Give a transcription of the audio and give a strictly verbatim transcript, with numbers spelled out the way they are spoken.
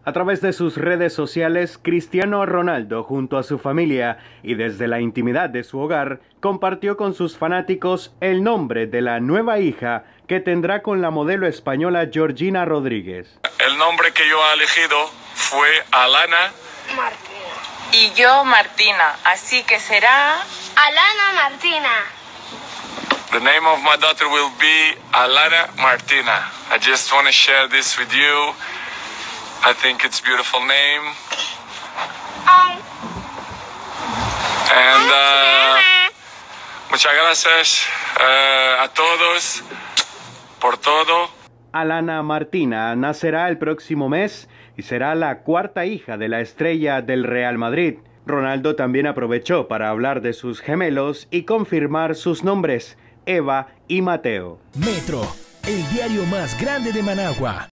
A través de sus redes sociales, Cristiano Ronaldo, junto a su familia y desde la intimidad de su hogar, compartió con sus fanáticos el nombre de la nueva hija que tendrá con la modelo española Georgina Rodríguez. El nombre que yo he elegido fue Alana Martina. Y yo Martina, así que será Alana Martina. The name of my daughter will be Alana Martina. I just want to share this with you. I think it's a beautiful name. Um, And uh, muchas gracias uh, a todos por todo. Alana Martina nacerá el próximo mes y será la cuarta hija de la estrella del Real Madrid. Ronaldo también aprovechó para hablar de sus gemelos y confirmar sus nombres, Eva y Mateo. Metro, el diario más grande de Managua.